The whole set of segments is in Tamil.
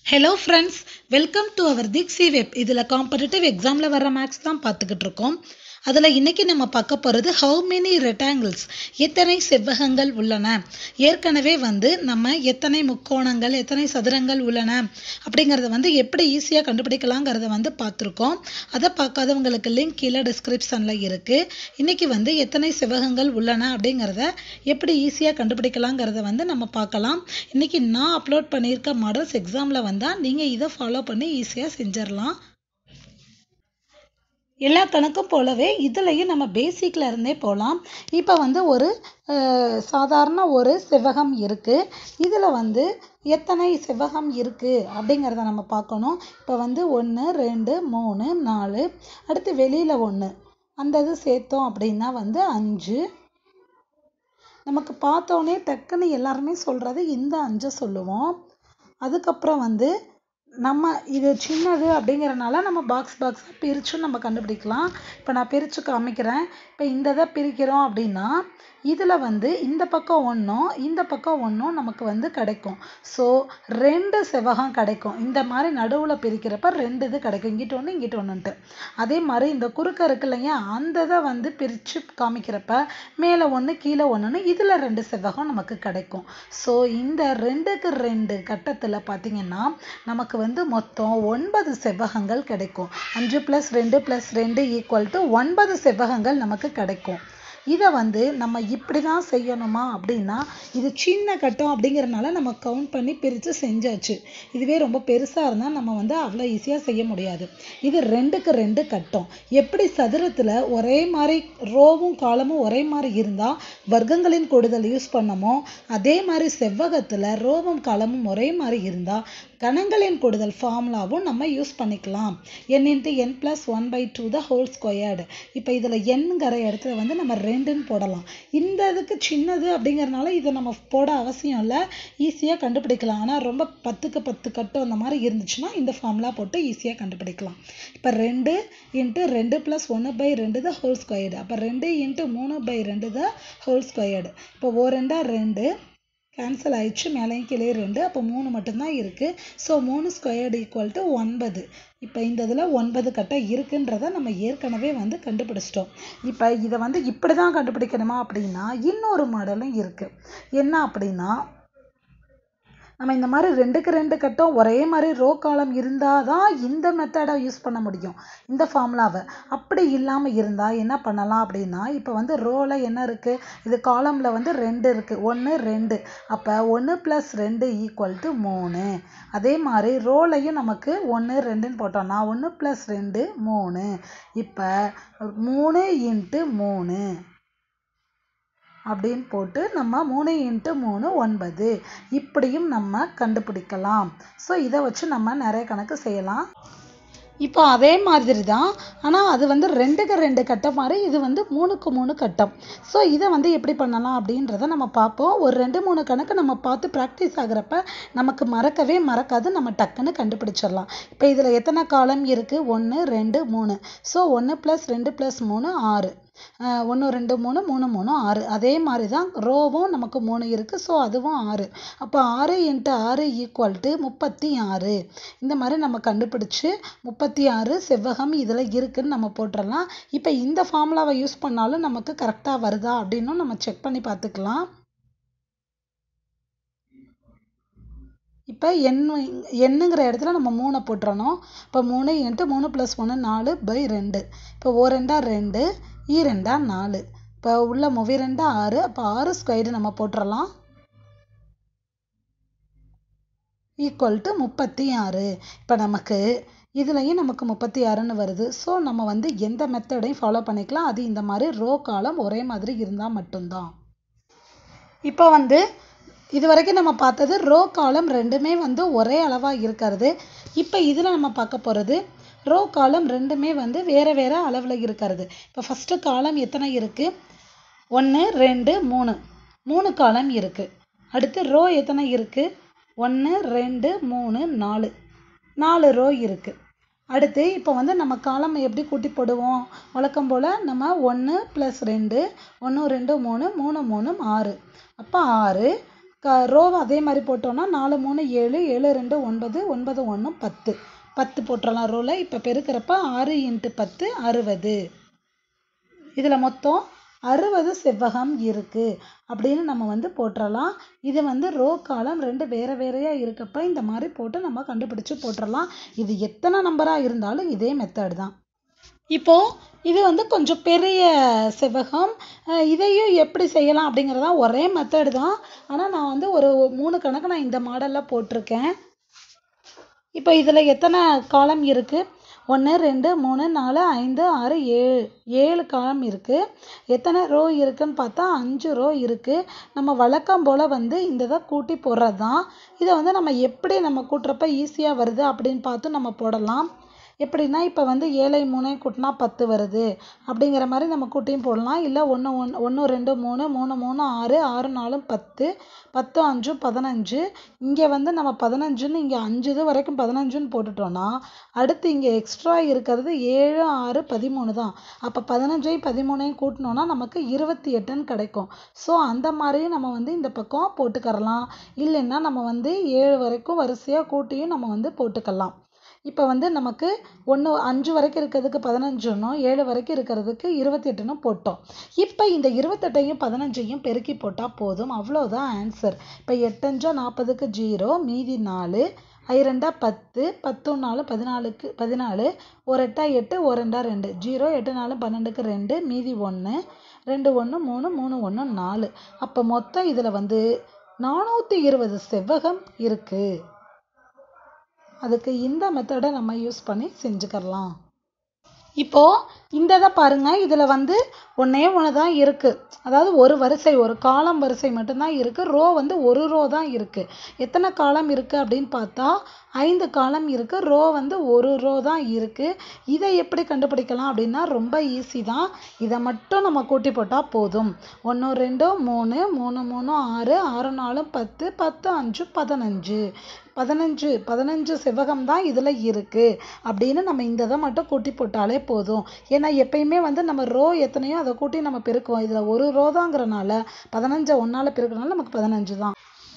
Hello friends, welcome to our Dixie Web. இதுல competitive examல வர maths தான் பார்த்துக்கிட்டு இருக்கோம். அதுல இன்னைக்கு நம்ம பார்க்க போறது how many rectangles, எத்தனை செவ்வகங்கள் உள்ளன. ஏற்கனவே நம்ம எத்தனை முக்கோணங்கள் எத்தனை சதுரங்கள் உள்ளன அப்படிங்கறத எப்படி ஈஸியா கண்டுபிடிக்கலாம்ங்கறத பார்த்திருக்கோம். அத பார்க்காதவங்களுக்கு லிங்க் கீழ descriptionல இருக்கு. இன்னைக்கு எத்தனை செவ்வகங்கள் உள்ளன அப்படிங்கறத எப்படி ஈஸியா கண்டுபிடிக்கலாம்ங்கறத நம்ம பார்க்கலாம். இன்னைக்கு நான் அப்லோட் பண்ணியிருக்க மாடல்ஸ் எக்ஸாம்ல வந்தா நீங்க இத ஃபாலோ பண்ணி ஈஸியா செஞ்சிரலாம். எல்லா கணக்கும் போலவே இதுலயும் நம்ம பேசிக்ல இருந்தே போலாம். இப்ப ஒரு சாதாரண ஒரு செவ்வகம் இருக்கு. இதுல எத்தனை செவ்வகம் இருக்கு அப்படிங்கறத நம்ம பார்க்கணும். இப்ப 1 2 3 4 அடுத்து வெளியில 1 அந்த இது சேர்த்தோம் அப்படினா 5. நமக்கு பார்த்தோனே டக்குன்னு எல்லாரும் சொல்றது இந்த 5 சொல்லுவோம். அதுக்கு அப்புறம் நம்ம இது சின்னது அப்படிங்கறனால நம்ம பாக்ஸா பிரிச்சு நம்ம கண்டுபிடிக்கலாம். இப்போ நான் பிரிச்சு காமிக்கிறேன். இப்போ இந்தத பிரிக்கிறோம் அப்படினா இதுல இந்த பக்கம் 1 இந்த பக்கம் 1 நமக்கு கிடைக்கும். சோ ரெண்டு செவ்வகம் கிடைக்கும். இந்த மாதிரி நடுவுல பிரிக்கிறப்ப ரெண்டு இது கிடைக்கும். இங்கிட்ட 1 இங்கிட்ட 1ன்ட்டு. அதே மாதிரி இந்த குறுக்க இருக்குல்லையா அந்தத பிரிச்சு காமிக்கிறப்ப மேல 1 கீழ 1ன்னு இதுல ரெண்டு செவ்வகம் நமக்கு கிடைக்கும். சோ இந்த 2க்கு 2 கட்டத்துல பாத்தீங்கன்னா நமக்கு மொத்தம் 9 செவ்வகங்கள் கிடைக்கும். 5 + 2 + 2 = 9 செவ்வகங்கள் நமக்கு கிடைக்கும். இத நம்ம இப்படிதான் செய்யணுமா அப்படினா இது சின்ன கட்டம் அப்படிங்கறனால நம்ம கவுண்ட் பண்ணி பிரிச்சு செஞ்சாச்சு. இதுவே ரொம்ப பெருசா இருந்தா நம்ம அவ்வளவு ஈஸியா செய்ய முடியாது. இது 2க்கு 2 கட்டம். எப்படி சதுரத்துல ஒரே மாதிரி ரோவும் காலமும் ஒரே மாதிரி இருந்தா வர்க்கங்களின் கூடுதல் யூஸ் பண்ணமோ அதே மாதிரி செவ்வகத்துல ரோவும் காலமும் ஒரே மாதிரி இருந்தா கணங்களின் கூடுதல் ஃபார்முலாவும் நம்ம யூஸ் பண்ணிக்கலாம். n × n + 1/2 the whole squared. இப்போ இதுல nங்கற இடத்துல நம்ம 2ன்னு போடலாம். இந்த இதுக்கு சின்னது அப்படிங்கறனால இத நம்ம போட அவசியம் இல்ல. ஈஸியா கண்டுபிடிக்கலாம். ஆனா ரொம்ப 10க்கு 10 கட்டம் அந்த மாதிரி இருந்துச்சுனா இந்த ஃபார்முலா போட்டு ஈஸியா கண்டுபிடிக்கலாம். இப்போ 2 × 2 + 1/2 the whole squared. அப்ப 2 × 3/2 the whole squared. இப்போ 2 2 கேன்சல் ஆயிடுச்சு. மேலையும் கீழே 2. அப்போ 3 மட்டும் தான் இருக்கு. So 3 squared = 9. இப்போ இந்த இதுல 9 கட்டம் இருக்குன்றத நம்ம ஏற்கனவே கண்டுபிடிச்சிட்டோம். இப்போ இத இப்படி தான் கண்டுபிடிக்கணுமா அப்படினா இன்னொரு மாடலும் இருக்கு. என்ன அப்படினா நம்ம இந்த மாதிரி 2க்கு 2 கட்டம் ஒரே மாதிரி ரோ காலம் இருந்தாதான் இந்த மெத்தட யூஸ் பண்ண முடியும். இந்த ஃபார்முலாவை அப்படி இல்லாம இருந்தா என்ன பண்ணலாம் அப்படினா இப்போ ரோல என்ன இருக்கு? இது காலம்ல 2 இருக்கு. 1 2. அப்ப 1 + 2 = 3. அதே மாதிரி ரோலையும் நமக்கு 1 2ன்னு போட்டோம்னா 1 + 2 3. இப்ப 3 × 3 அப்படின்னு போட்டு நம்ம 3 × 3 9 இப்படியும் நம்ம கண்டுபிடிக்கலாம். சோ இத வச்சு நம்ம நிறைய கணக்கு செய்யலாம். இப்போ அதே மாதிரி தான். ஆனா அது 2க்கு 2 கட்டம் மாதிரி இது 3க்கு 3 கட்டம். சோ இத எப்படி பண்ணலாம் அப்படின்றத நம்ம பாப்போம். ஒரு 2 3 கணக்கு நம்ம பார்த்து பிராக்டீஸ் ஆகறப்ப நமக்கு மறக்கவே மறக்காது. நம்ம டக்குன்னு கண்டுபிடிச்சிரலாம். இப்போ இதுல எத்தனை காலம் இருக்கு? 1 2 3. சோ 1 + 2 + 3 6. 1 2 3 3 3 6. அதே மாதிரி தான் ரோவும் நமக்கு 3 இருக்கு. சோ அதுவும் 6. அப்ப 6 × 6 = 36. இந்த மாதிரி நம்ம கண்டுபிடிச்சு 36 செவ்வகம் இதுல இருக்குன்னு நம்ம போட்டுறலாம். இப்ப இந்த ஃபார்முலாவை யூஸ் பண்ணாலும் நமக்கு கரெக்ட்டா வருதா அப்படினு நம்ம செக் பண்ணி பார்த்துக்கலாம். இப்போ என்னங்கற இடத்துல நம்ம 3 போட்டுறணும். இப்போ 3 × 3 + 1 4/2. இப்போ 2 2 2 4. இப்போ உள்ள 2 6. அப்ப 6 ஸ்கொயர்ட் நம்ம போட்டுறலாம். = 36. இப்போ நமக்கு இதுலயும் நமக்கு 36ன்னு வருது. சோ நம்ம எந்த மெத்தடையும் ஃபாலோ பண்ணிக்கலாம். அது இந்த மாதிரி ரோ காலம் ஒரே மாதிரி இருந்தா மட்டும் தான். இப்போ இதுவரைக்கும் நம்ம பார்த்தது ரோ காலம் ரெண்டுமே ஒரே அளவா இருக்கிறது. இப்போ இதுல நம்ம பார்க்க போறது ரோ காலம் ரெண்டுமே வேற வேற அளவுல இருக்கிறது. இப்போ ஃபர்ஸ்ட் காலம் எத்தனை இருக்கு? 1 2 3. 3 காலம் இருக்கு. அடுத்து ரோ எத்தனை இருக்கு? 1 2 3 4. 4 ரோ இருக்கு. அடுத்து இப்போ நம்ம காலம் எப்படி கூட்டி போடுவோம்? வழக்கம் போல நம்ம 1 + 2 1 2 3 3 3 6. அப்ப 6 ரோவை அதே மாதிரி போட்டோம்னா 4 3 7 7 2 9 9 1 10 10 போட்டுடலாம் ரோவில். இப்போ பெருக்கிறப்ப 6 × 10 60. இதில் மொத்தம் 60 செவ்வகம் இருக்குது அப்படின்னு நம்ம வந்து போட்டுடலாம். இது வந்து ரோ காலம் 2 வேறு வேறையாக இருக்கப்ப இந்த மாதிரி போட்டு நம்ம கண்டுபிடிச்சு போட்டுடலாம். இது எத்தனை நம்பராக இருந்தாலும் இதே மெத்தட் தான். இப்போது இது வந்து கொஞ்சம் பெரிய செவ்வகம். இதையும் எப்படி செய்யலாம் அப்படிங்கிறதா ஒரே மெத்தடு தான். ஆனால் நான் வந்து ஒரு 3 கணக்கு நான் இந்த மாடலில் போட்டிருக்கேன். இப்போ இதில் எத்தனை காலம் இருக்குது? 1 2 3 4 5 6 7 காலம் இருக்குது. எத்தனை ரோ இருக்குதுன்னு பார்த்தா 5 ரோ இருக்குது. நம்ம வழக்கம் போல் வந்து இந்த இதை கூட்டி போடுறது தான். இதை வந்து நம்ம எப்படி நம்ம கூட்டுறப்ப ஈஸியாக வருது அப்படின்னு பார்த்து நம்ம போடலாம். எப்படின்னா இப்போ வந்து 7 3 கூட்டினா 10 வருது அப்படிங்கிற மாதிரி நம்ம கூட்டியும் போடலாம். இல்லை 1 2 3 3 3 6 6 4 10 10 5 15. இங்கே வந்து நம்ம 15ன்னு இங்கே 5 இது வரைக்கும் 15ன்னு போட்டுட்டோம்னா அடுத்து இங்கே எக்ஸ்ட்ரா இருக்கிறது 7 6 13 தான். அப்போ 15ஐயும் 13ஐயும் கூட்டினோன்னா நமக்கு 28ன்னு கிடைக்கும். ஸோ அந்த மாதிரியும் நம்ம வந்து இந்த பக்கம் போட்டுக்கரலாம். இல்லைன்னா நம்ம வந்து 7 வரைக்கும் வரிசையாக கூட்டியும் நம்ம வந்து போட்டுக்கலாம். இப்போ வந்து நமக்கு 5 வரைக்கும் இருக்கிறதுக்கு 15ன்னும் 7 வரைக்கும் இருக்கிறதுக்கு 28ன்னு போட்டோம். இப்போ இந்த 28ஐயும் 15ஐயும் பெருக்கி போட்டால் போதும். அவ்வளோதான் ஆன்சர். இப்போ 8 5 40க்கு 0, மீதி 4, 2 10, 10 4 14க்கு 14, 1 8 8, 1 2 2, 0 8 4 12க்கு 2, மீதி 1, 2 1 3 3 1 4. அப்போ மொத்தம் இதில் வந்து 420 செவ்வகம் இருக்குது. அதுக்கு இந்த மெத்தடை நம்ம யூஸ் பண்ணி செஞ்சுக்கலாம். இப்போது இந்த இதை பாருங்கள். இதில் வந்து ஒன்றே ஒன்று தான் இருக்குது. அதாவது ஒரு வரிசை, ஒரு காலம் வரிசை மட்டும்தான் இருக்குது. ரோ வந்து ஒரு ரோ தான் இருக்குது. எத்தனை காலம் இருக்குது அப்படின்னு பார்த்தா 5 காலம் இருக்குது. ரோ வந்து ஒரு ரோ தான் இருக்குது. இதை எப்படி கண்டுபிடிக்கலாம் அப்படின்னா ரொம்ப ஈஸி தான். இதை மட்டும் நம்ம கூட்டி போட்டால் போதும். 1 2 3 3 3 6 6 4 10 10 5 15. 15 செவ்வகம் தான் இதில் இருக்குது அப்படின்னு நம்ம இந்த இதை மட்டும் கூட்டி போட்டாலே போதும். ஏன்னா எப்பயுமே வந்து நம்ம ரோ எத்தனையோ அதை கூட்டி நம்ம பெருக்குவோம். இதில் ஒரு ரோ தாங்கிறனால 15 1ஆல் பெருக்கிறனால நமக்கு 15 தான்.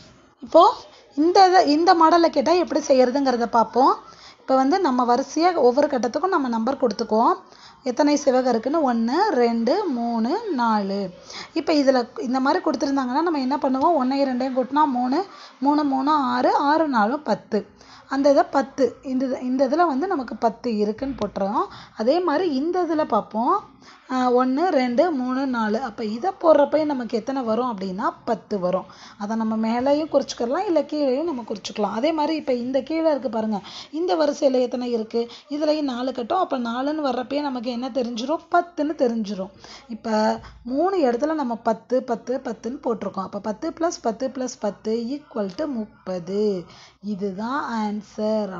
இப்போது இந்த மாடலில் கேட்டால் எப்படி செய்யறதுங்கிறத பார்ப்போம். இப்போ வந்து நம்ம வரிசையாக ஒவ்வொரு கட்டத்துக்கும் நம்ம நம்பர் கொடுத்துக்குவோம். எத்தனை செவ்வகம் இருக்குன்னு 1 2 3 4. இப்போ இதில் இந்த மாதிரி கொடுத்துருந்தாங்கன்னா நம்ம என்ன பண்ணுவோம்? 1 2 கூட்டினா 3 3 3 6 6 4 10. அந்த இதை 10 இந்த இதில் வந்து நமக்கு 10 இருக்குன்னு போட்டுறோம். அதே மாதிரி இந்த இதில் பார்ப்போம். 1 2 3 4. அப்போ இதை போடுறப்ப நமக்கு எத்தனை வரும் அப்படின்னா 10 வரும். அதை நம்ம மேலேயும் குறிச்சிக்கலாம், இல்லை கீழேயும் நம்ம குறிச்சிக்கலாம். அதே மாதிரி இப்போ இந்த கீழே இருக்குது பாருங்கள். இந்த வரிசையில் எத்தனை இருக்குது? இதுலேயும் 4 கட்டும். அப்போ 4ன்னு வர்றப்பே நமக்கு என்ன தெரிஞ்சிடும்? 10ன்னு தெரிஞ்சிடும். இப்போ 3 இடத்துல நம்ம 10 10 10ன்னு போட்டிருக்கோம். அப்போ 10 + 10 + 10 = 30. இதுதான் ஆன்சர்.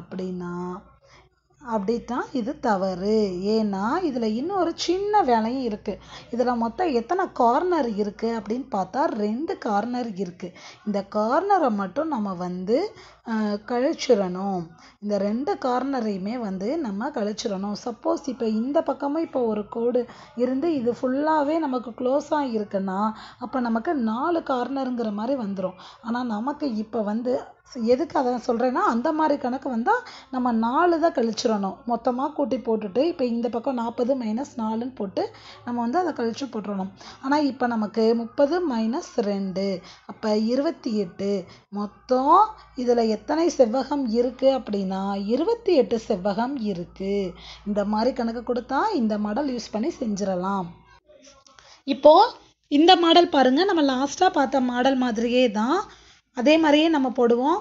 அப்படித்தான் இது தவறு. ஏன்னா இதில் இன்னும் ஒரு சின்ன வேலையும் இருக்குது. இதில் மொத்தம் எத்தனை கார்னர் இருக்குது அப்படின்னு பார்த்தா 2 கார்னர் இருக்குது. இந்த கார்னரை மட்டும் நம்ம வந்து கழிச்சிடணும். இந்த 2 கார்னரையுமே வந்து நம்ம கழிச்சிடணும். சப்போஸ் இப்போ இந்த பக்கமும் இப்போ ஒரு கோடு இருந்து இது ஃபுல்லாகவே நமக்கு க்ளோஸாக இருக்குன்னா அப்போ நமக்கு 4 கார்னருங்கிற மாதிரி வந்துடும். ஆனால் நமக்கு இப்போ வந்து எதுக்கு அதை சொல்கிறேன்னா அந்த மாதிரி கணக்கு வந்தால் நம்ம 4 தான் கழிச்சிடணும். மொத்தமாக கூட்டி போட்டுட்டு இப்போ இந்த பக்கம் 40 - 4ன்னு போட்டு நம்ம வந்து அதை கழிச்சு போட்டுடணும். ஆனால் இப்போ நமக்கு 30 - 2 அப்போ 28. மொத்தம் இதில் எத்தனை செவ்வகம் இருக்குது அப்படின்னா 28 செவ்வகம் இருக்குது. இந்த மாதிரி கணக்கு கொடுத்தா இந்த மாடல் யூஸ் பண்ணி செஞ்சிடலாம். இப்போது இந்த மாடல் பாருங்கள். நம்ம லாஸ்ட்டாக பார்த்த மாடல் மாதிரியே தான். அதே மாதிரியே நம்ம போடுவோம்.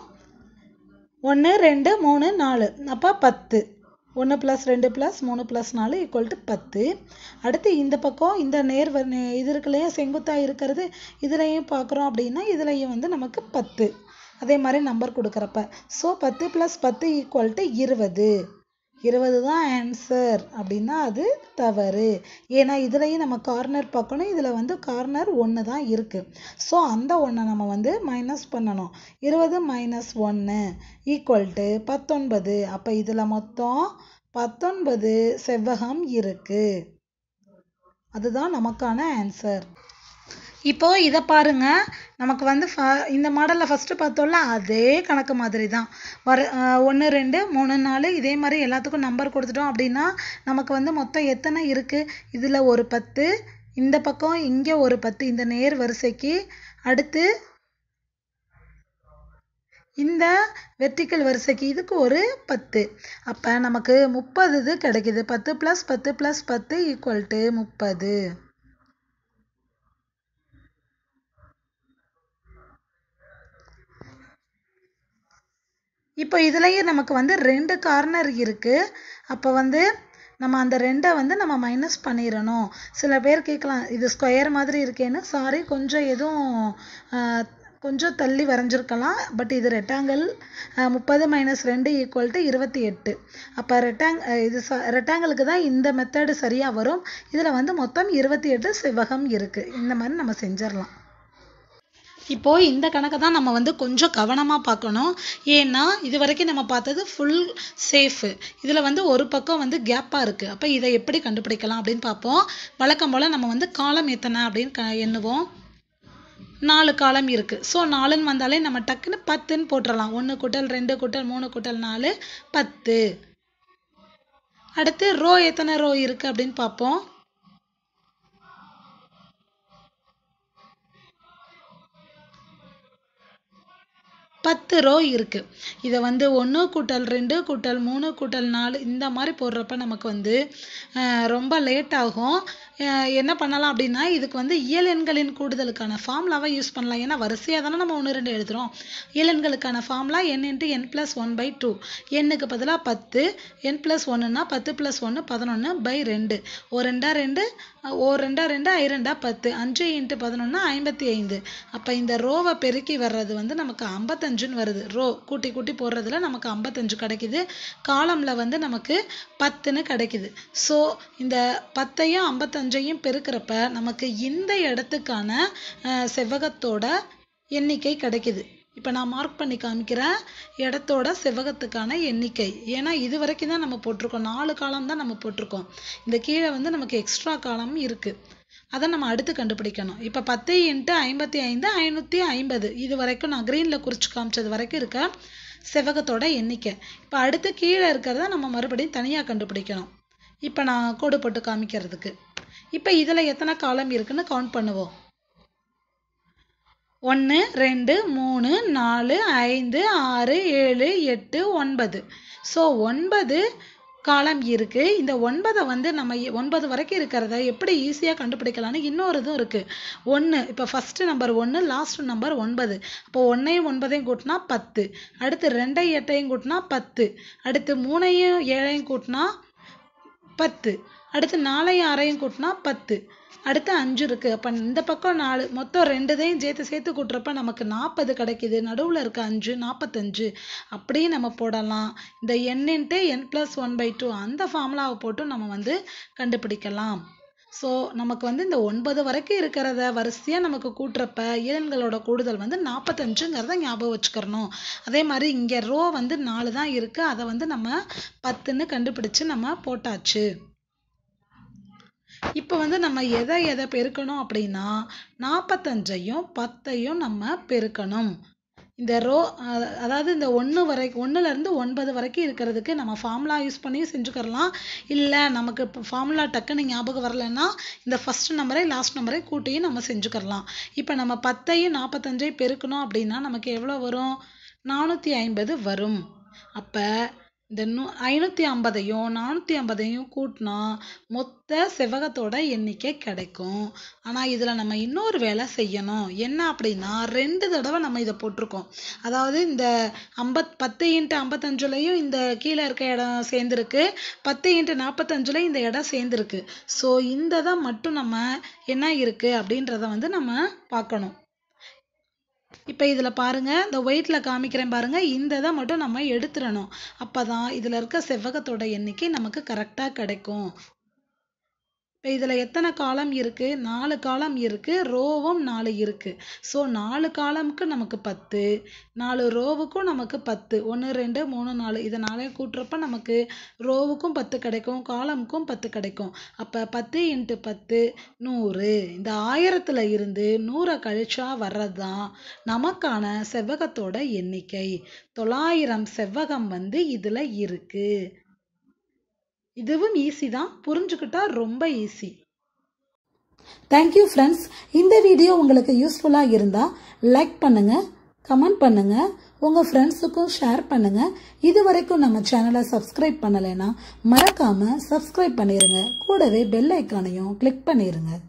1 2 3 4. அப்போ 10. 1 + 2 + 3 + 4 = 10. அடுத்து இந்த பக்கம் இந்த இது இருக்குல்லையா செங்குத்தாக இருக்கிறது, இதுலையும் பார்க்குறோம் அப்படின்னா இதுலையும் வந்து நமக்கு 10. அதே மாதிரி நம்பர் கொடுக்குறப்ப ஸோ 10 + 10 = 20. 20 தான் ஆன்சர் அப்படின்னா அது தவறு. ஏன்னா இதுலையும் நம்ம கார்னர் பார்க்கணும். இதில் வந்து கார்னர் 1 தான் இருக்குது. ஸோ அந்த 1 நம்ம வந்து மைனஸ் பண்ணணும். 20 - 1 = 19. அப்போ இதில் மொத்தம் 19 செவ்வகம் இருக்குது. அதுதான் நமக்கான ஆன்சர். இப்போ இதை பாருங்க, நமக்கு வந்து இந்த மாடலில் ஃபஸ்ட்டு பார்த்தோம்ல அதே கணக்கு மாதிரி தான். 1 2 3 4 இதே மாதிரி எல்லாத்துக்கும் நம்பர் கொடுத்துட்டோம் அப்படின்னா நமக்கு வந்து மொத்தம் எத்தனை இருக்குது? இதில் ஒரு 10, இந்த பக்கம் இங்கே ஒரு 10, இந்த நேர் வரிசைக்கு அடுத்து இந்த வெர்டிக்கல் வரிசைக்கு இதுக்கு ஒரு 10. அப்போ நமக்கு 30 இது கிடைக்குது. 10 + 10 + 10 = 30. இப்போ இதுலேயும் நமக்கு வந்து 2 கார்னர் இருக்குது. அப்போ வந்து நம்ம அந்த 2 வந்து நம்ம மைனஸ் பண்ணிடணும். சில பேர் கேட்கலாம், இது ஸ்கொயர் மாதிரி இருக்கேன்னு. சாரி, கொஞ்சம் எதுவும் கொஞ்சம் தள்ளி வரைஞ்சிருக்கலாம். பட் இது ரெக்டாங்கிள். 30 - 2 = 28. அப்போ ரெக்டாங்கிளுக்கு தான் இந்த மெத்தடு சரியாக வரும். இதில் வந்து மொத்தம் 28 செவ்வகம் இருக்குது. இந்த மாதிரி நம்ம செஞ்சிடலாம். இப்போது இந்த கணக்கை தான் நம்ம வந்து கொஞ்சம் கவனமாக பார்க்கணும். ஏன்னா இது வரைக்கும் நம்ம பார்த்தது ஃபுல் சேஃபு. இதில் வந்து ஒரு பக்கம் வந்து கேப்பாக இருக்குது. அப்போ இதை எப்படி கண்டுபிடிக்கலாம் அப்படின்னு பார்ப்போம். வழக்கம் போல் நம்ம வந்து காலம் எத்தனை அப்படின்னு எண்ணுவோம். 4 காலம் இருக்குது. ஸோ 4ன்னு வந்தாலே நம்ம டக்குன்னு 10ன்னு போட்டுடலாம். 1 + 2 + 3 + 4 10. அடுத்து ரோ எத்தனை ரோ இருக்குது அப்படின்னு பார்ப்போம். 10 ரோ இருக்குது. இதை வந்து 1 + 2 + 3 + 4 இந்த மாதிரி போடுறப்ப நமக்கு வந்து ரொம்ப லேட் ஆகும். என்ன பண்ணலாம் அப்படின்னா இதுக்கு வந்து இயல் எண்களின் கூடுதலுக்கான ஃபார்முலாவை யூஸ் பண்ணலாம். ஏன்னா வரிசையாக தானே நம்ம 1 2 எழுதுகிறோம். இயல் எண்களுக்கான ஃபார்முலா n × n + 1/2. எண்ணுக்கு பதிலாக 10, n + 1ன்னா 10 + 1 11/2. ஓ 2 2, ஓ 2 2, ஐ 2 10, 5 × 11 55. அப்போ இந்த ரோவை பெருக்கி வர்றது வந்து நமக்கு 55ன்னு வருது. ரோ கூட்டி கூட்டி போடுறதுல நமக்கு 55 கிடைக்குது. காலமில் வந்து நமக்கு 10ன்னு கிடைக்குது. ஸோ இந்த 10ஐயும் 55ஐயும் பெருக்கிறப்ப நமக்கு இந்த இடத்துக்கான செவ்வகத்தோட எண்ணிக்கை கிடைக்குது. இப்போ நான் மார்க் பண்ணி காமிக்கிறேன் இடத்தோட செவ்வகத்துக்கான எண்ணிக்கை. ஏன்னா இது வரைக்கும் தான் நம்ம போட்டிருக்கோம். 4 காலம் தான் நம்ம போட்டிருக்கோம். இந்த கீழே வந்து நமக்கு எக்ஸ்ட்ரா காலம் இருக்குது. அதை நம்ம அடுத்து கண்டுபிடிக்கணும். இப்போ 10 × 55 550. இது வரைக்கும் நான் க்ரீனில் குறித்து காமிச்சது வரைக்கும் இருக்க செவ்வகத்தோட எண்ணிக்கை. இப்போ அடுத்து கீழே இருக்கிறத நம்ம மறுபடியும் தனியாக கண்டுபிடிக்கணும். இப்போ நான் கோடு போட்டு காமிக்கிறதுக்கு. இப்போ இதில் எத்தனை காலம் இருக்குன்னு கவுண்ட் பண்ணுவோம். 1 2 3 4 5 6 7 8 9. ஸோ 9 காலம் இருக்குது. இந்த 9ஐ வந்து நம்ம 9 வரைக்கும் இருக்கிறத எப்படி ஈஸியாக கண்டுபிடிக்கலான்னு இன்னொரு இதுவும் இருக்குது. 1 இப்போ ஃபஸ்ட்டு நம்பர் 1, லாஸ்ட் நம்பர் 9. அப்போ 1ஐயும் 9ஐயும் கூட்டினா 10. அடுத்து 2ஐயும் 8ஐயும் கூட்டினா 10. அடுத்து 3ஐயும் 7ஐயும் கூட்டினா 10. அடுத்து 4ஐயும் 6ஐயும் கூட்டினா 10. அடுத்து 5 இருக்குது. அப்போ இந்த பக்கம் 4, மொத்தம் 2ஐயும் சேர்த்து கூட்டுறப்ப நமக்கு 40 கிடைக்குது. நடுவில் இருக்க 5 45. அப்படியே நம்ம போடலாம். இந்த n × n + 1/2 அந்த ஃபார்முலாவை போட்டு நம்ம வந்து கண்டுபிடிக்கலாம். ஸோ நமக்கு வந்து இந்த 9 வரைக்கும் இருக்கிறத வரிசையாக நமக்கு கூட்டுறப்ப இயல்களோட கூடுதல் வந்து 45ங்கிறத ஞாபகம் வச்சுக்கிறணும். அதே மாதிரி இங்கே ரோ வந்து 4 தான் இருக்குது. அதை வந்து நம்ம 10ன்னு கண்டுபிடிச்சு நம்ம போட்டாச்சு. இப்போ வந்து நம்ம எதை பெருக்கணும் அப்படின்னா 45ஐயும் 10ஐயும் நம்ம பெருக்கணும். இந்த ரோ அதாவது இந்த 1லேருந்து 9 வரைக்கும் இருக்கிறதுக்கு நம்ம ஃபார்முலா யூஸ் பண்ணி செஞ்சுக்கிறலாம். இல்லை நமக்கு இப்போ ஃபார்முலா டக்குன்னு ஞாபகம் வரலைன்னா இந்த ஃபஸ்ட் நம்பரை லாஸ்ட் நம்பரை கூட்டியும் நம்ம செஞ்சுக்கிறலாம். இப்போ நம்ம 10ஐயும் 45ஐயும் பெருக்கணும் அப்படின்னா நமக்கு எவ்வளோ வரும்? 450 வரும். அப்போ இந்த 550ஐயும் 450ஐயும் கூட்டினா மொத்த செவ்வகத்தோட எண்ணிக்கை கிடைக்கும். ஆனால் இதில் நம்ம இன்னொரு வேலை செய்யணும். என்ன அப்படின்னா 2 தடவை நம்ம இதை போட்டிருக்கோம். அதாவது இந்த 10 × 55லையும் இந்த கீழே இருக்க இடம் சேர்ந்துருக்கு, 10 × 45லையும் இந்த இடம் சேர்ந்துருக்கு. ஸோ இந்த தான் மட்டும் நம்ம என்ன இருக்குது அப்படின்றத வந்து நம்ம பார்க்கணும். இப்போ இதில் பாருங்கள், இந்த ஒயிட்டில் காமிக்கிறேன் பாருங்கள். இந்த இதை மட்டும் நம்ம எடுத்துடணும். அப்போ தான் இதில் இருக்க செவ்வகத்தோட எண்ணிக்கை நமக்கு கரெக்டாக கிடைக்கும். இப்போ இதில் எத்தனை காலம் இருக்குது? 4 காலம் இருக்குது, ரோவும் 4 இருக்குது. ஸோ 4 காலமுக்கு நமக்கு 10, 4 ரோவுக்கும் நமக்கு 10. 1 2 3 4 இதை 4 கூட்டுறப்ப நமக்கு ரோவுக்கும் 10 கிடைக்கும், காலமுக்கும் 10 கிடைக்கும். அப்போ 10 × 10 100. இந்த 1000ல் இருந்து 100 கழிச்சா வர்றது தான் நமக்கான செவ்வகத்தோட எண்ணிக்கை. 900 செவ்வகம் வந்து இதில் இருக்குது. இதுவும் ஈஸி தான், புரிஞ்சுக்கிட்டா ரொம்ப ஈஸி. Thank you friends. இந்த வீடியோ உங்களுக்கு யூஸ்ஃபுல்லாக இருந்தால் லைக் பண்ணுங்க, கமெண்ட் பண்ணுங்க, உங்கள் ஃப்ரெண்ட்ஸுக்கும் ஷேர் பண்ணுங்க. இது வரைக்கும் நம்ம சேனலை சப்ஸ்கிரைப் பண்ணலைன்னா மறக்காம சப்ஸ்கிரைப் பண்ணிருங்க. கூடவே பெல் ஐக்கானையும் கிளிக் பண்ணிருங்க.